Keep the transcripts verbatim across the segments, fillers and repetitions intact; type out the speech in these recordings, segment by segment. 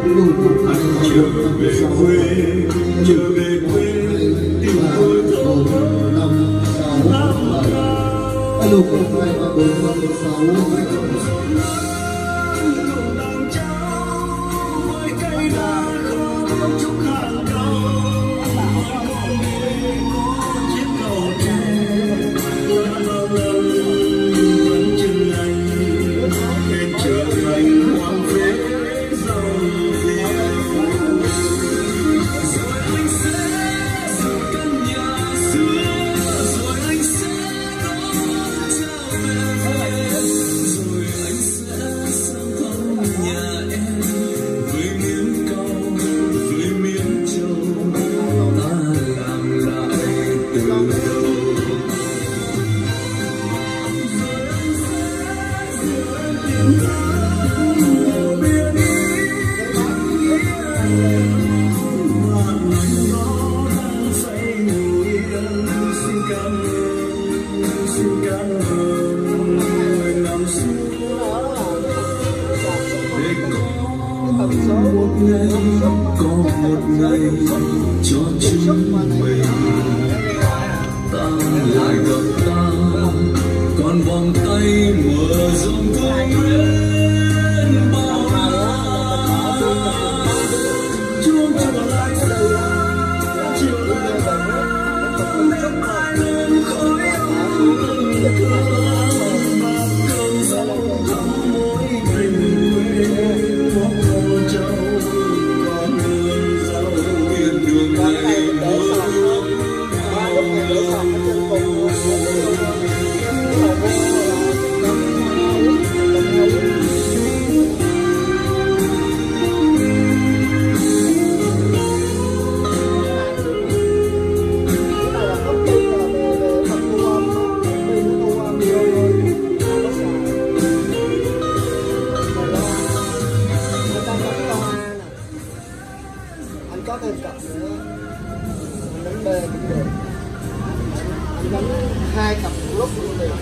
trở về quê, trở về quê tìm tôi thôn năm sáu bảy lục hai ba bốn năm sáu bảy có một ngày cho chúng mình ta lại gặp ta, còn vòng tay mở rộng thương mến bao la. Chuông trở lại chiều đêm mai lên khói ấm mà cơn gió thắm mối tình quê móc cô châu. Có thêm cặp nữa, anh đánh bê cũng được, anh đánh hai cặp một lúc luôn được.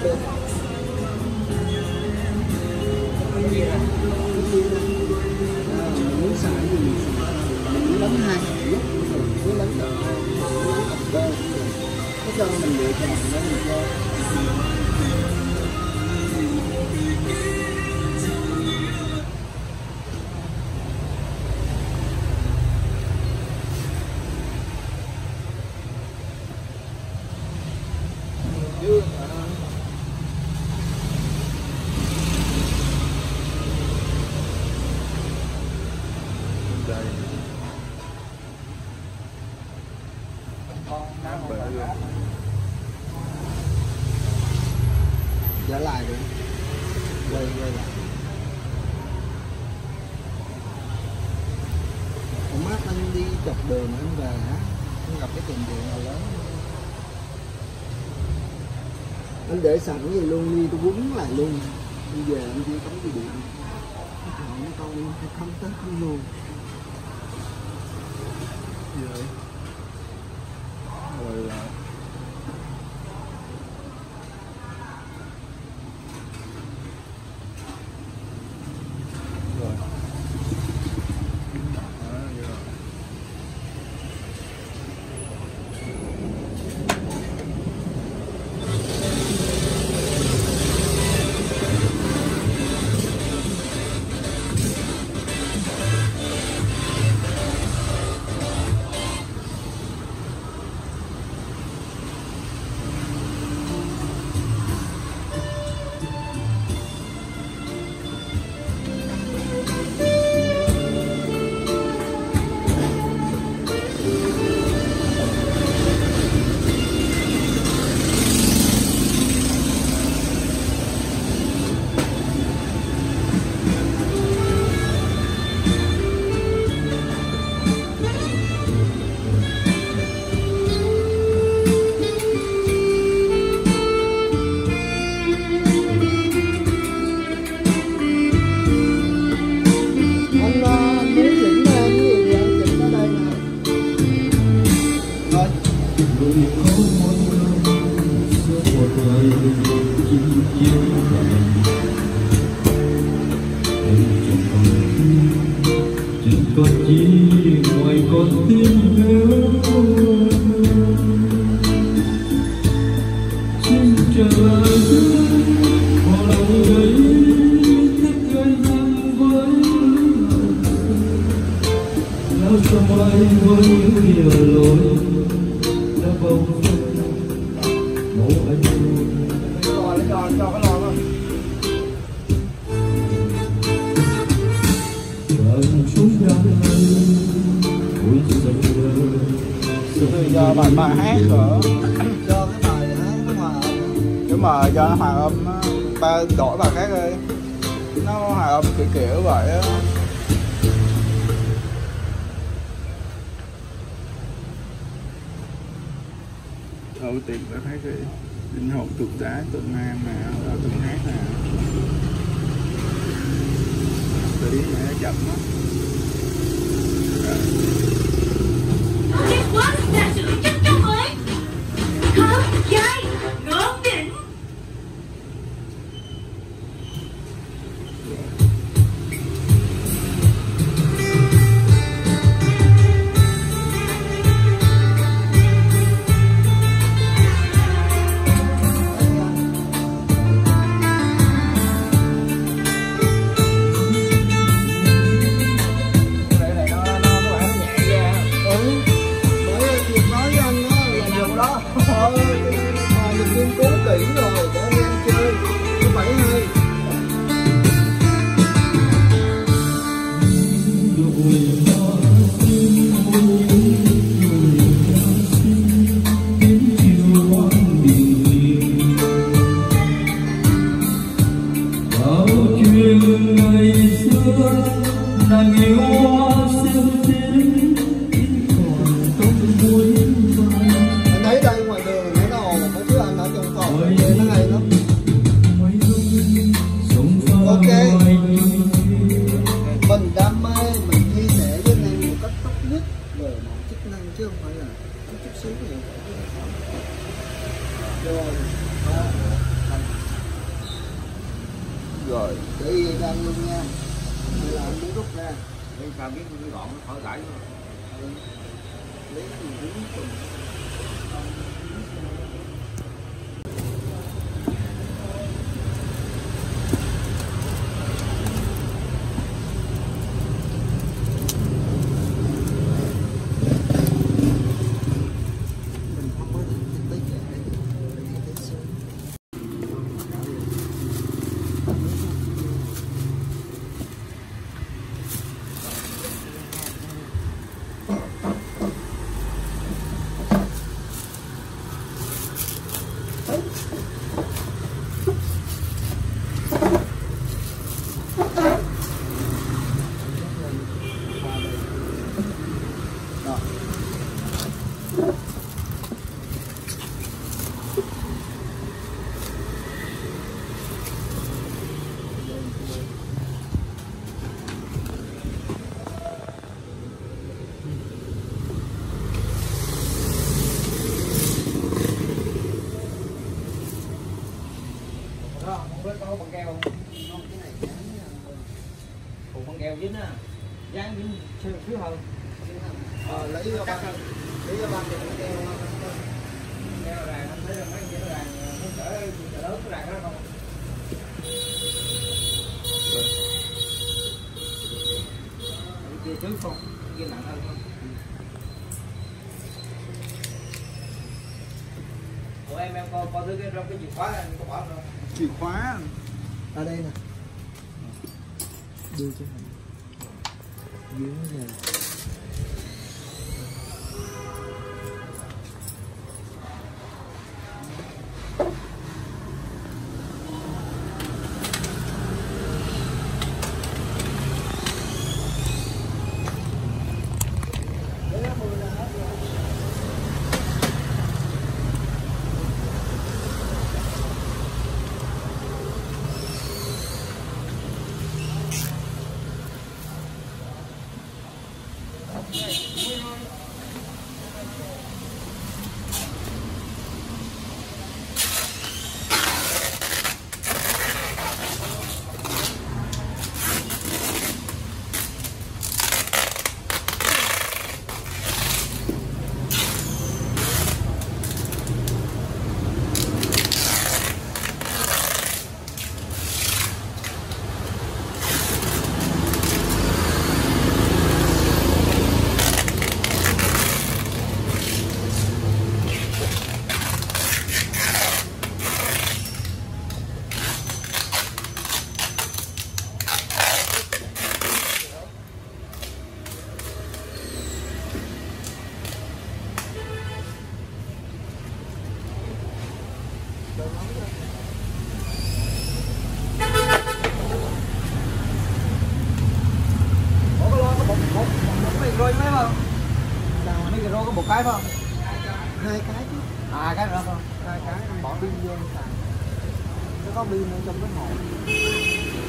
Muốn xài gì mình đánh hai cặp một lúc cũng được, muốn đánh cặp bê cũng được. Cái cho mình lựa chọn đó mình chơi. Trở lại đi, quay quay lại. Ông mát anh đi dọc đường anh về hả? Anh gặp cái tiệm điện nào lớn. Anh để sẵn gì luôn đi, tôi quấn lại luôn. Đi về anh chưa cắm cái điện. Nó câu phải không tết luôn. Gì vậy? Rồi lại. còn chi ngoài con tim nhớ. Xin trở lại họ lòng ấy thích gây năng với lao trong ai với nhiều lối đã bông phân mẫu anh Rồi, cho cho cái lon đó. Thì giờ bài bài hát nữa cho cái bài hát nó hòa âm, nhưng mà cho nó hòa âm ba đổi bài khác đi, nó hòa âm kiểu kiểu vậy á. Thôi tìm bài hát đi, linh hồn tuột đá tuột nam nè, tuột hát nè, tí mẹ chậm á. Đẹp quá, là sự chắc chắn ấy. Thơm, dai, ngon đỉnh. Rồi, để yên ra luôn nha. Đây là anh muốn rút ra. Đây sao biết cái gọn nó khỏi gãy luôn. Lấy gì đúng cùng. Có bằng keo không? Không, cái này dán Cục bằng keo dính á, dán dính phía hơn. ờ, lấy cho băng, lấy cho băng được keo Keo ràng, anh thấy là mấy cái ràng nó cỡ cỡ lớn cái ràng đó không? Cái kia trước không, kia nặng hơn không? Ủa em em coi coi thứ cái trong cái chìa khóa anh có bỏ không? chìa khóa ở đây nè, đưa cho mình dưới này. micro chứ mấy không? Micro có một cái phải không? Hai cái chứ. À cái nữa không? Hai cái bỏ pin vô xài. Nó có pin ở trong cái hộp.